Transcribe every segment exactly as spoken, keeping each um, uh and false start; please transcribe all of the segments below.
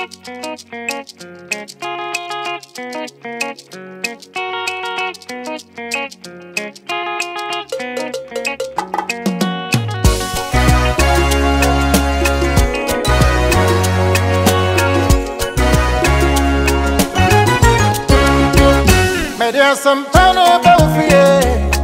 There's some fun about fear.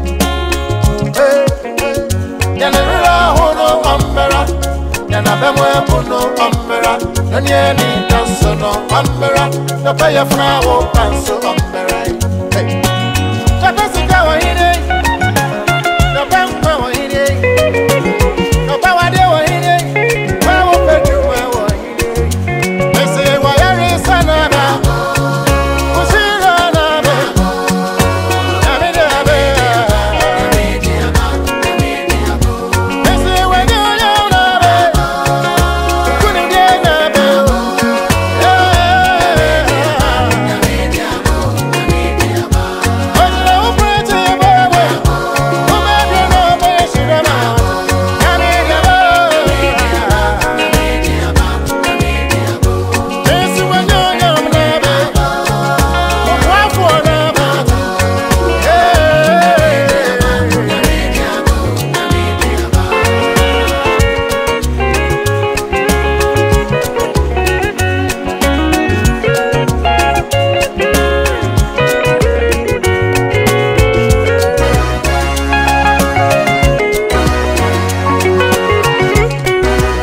Yana rira hono ambera, yana bemwe puno ambera. Nanye ni danso no ambera, no paya funa wo danso ambera. Hey, chapesi kawa hine, no bemwe wa hine, no bawa de wa hine, wa wo pedu wa hine. Mese wa yari sana na.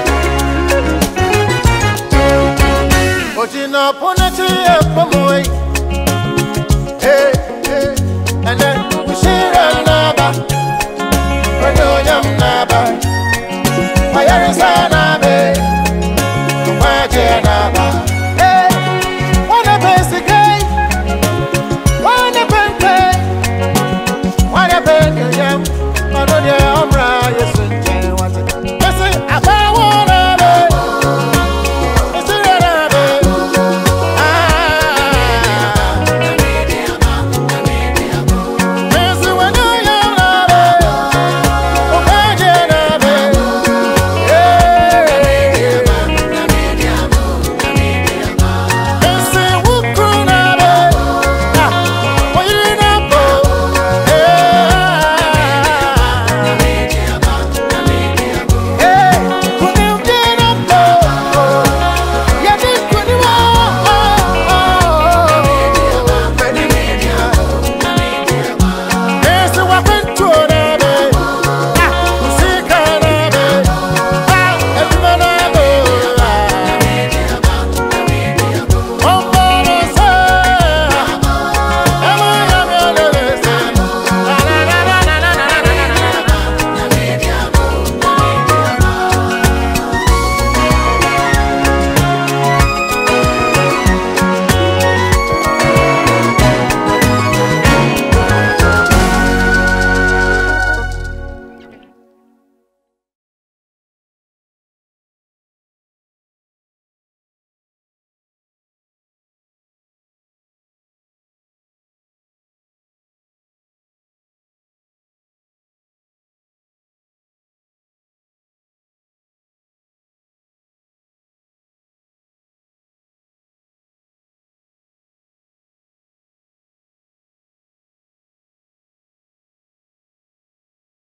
Ojina poneti e pomoy